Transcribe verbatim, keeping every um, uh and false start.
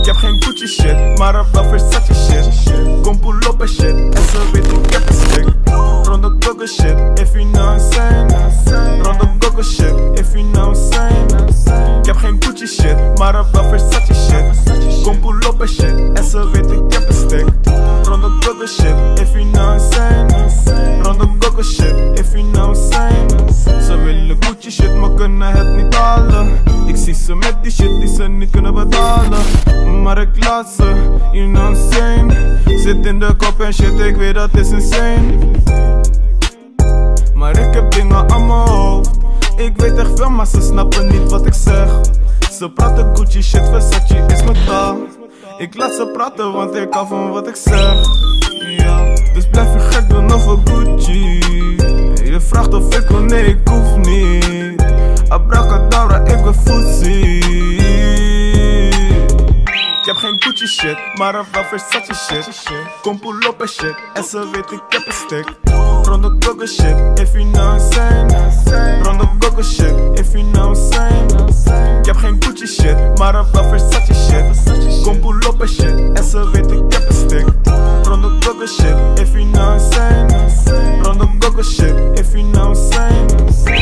Ik heb geen Gucci shit, maar wel Versace shit. Kom pull op en shit, en ze weet ik heb een stick. Rondo Coco shit, if you know I'm saying. Rondo Coco shit, if you know I'm saying. Ik heb geen Gucci shit, maar wel Versace shit. Kom pull op en shit, en ze weet ik heb een stick. Rondo Coco shit, if you know I'm saying. Rondo Coco shit, if you know I'm saying. Ze willen Gucci shit, maar kunnen het niet halen. Ik zie ze met die shit die ze niet kunnen betalen. Maar ik laat ze, you know I'm saying. Zit in de kop en shit, ik weet dat is insane. Maar ik heb dingen aan mijn hoofd. Ik weet echt veel, maar ze snappen niet wat ik zeg. Ze praten Gucci shit, Versace is mijn taal. Ik laat ze praten, want ik hou van wat ik zeg. Ja, dus blijf je gek doen over Gucci. Je vraagt of ik wil, nee ik hoef niet. Abracadabra, ik ben footsie. Ik heb geen Gucci shit, maar wel Versace shit. Kom pull op en shit, en ze weet ik heb een stick. Rondo Coco shit, if you know I'm saying. Rondo Coco shit, if you know I'm saying. Ik heb geen Gucci shit, maar wel Versace shit. Kom pull op en shit, en ze weet ik heb een stick. Rondo Coco shit, if you know I'm saying. Rondo Coco shit, if you know I'm saying.